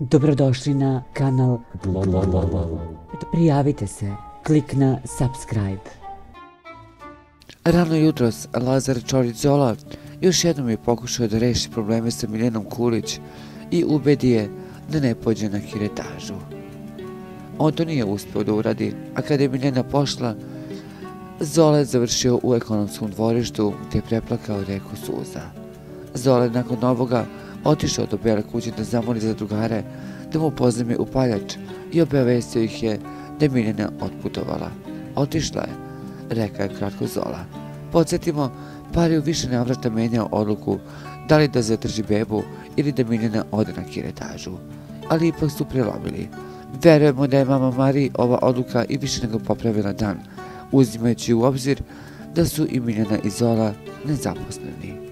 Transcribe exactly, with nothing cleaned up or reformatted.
Dobrodošli na kanal Prijavite se, klik na subscribe. Rano jutros Lazar Čorić Zola još jednom je pokušao da reši probleme sa Miljenom Kulić i ubedi je da ne pođe na kiretažu. On to nije uspeo da uradi, a kada je Miljena pošla, Zola je završio u ekonomskom dvorištu gdje je preplakao reku suza. Zola je nakon ovoga otišao do Bele kuće da zamoli za drugare da mu pozajme upaljač i obavestio ih je da je Miljena otputovala. Otišla je, rekao je kratko Zola. Podsjetimo, par je u više navrata menjao odluku da li da zadrži bebu ili da Miljena ode na kiretažu, ali ipak su prelomili. Verujemo da je mama Mariji ova odluka i više nego popravila dan, uzimajući u obzir da su i Miljena i Zola nezaposleni.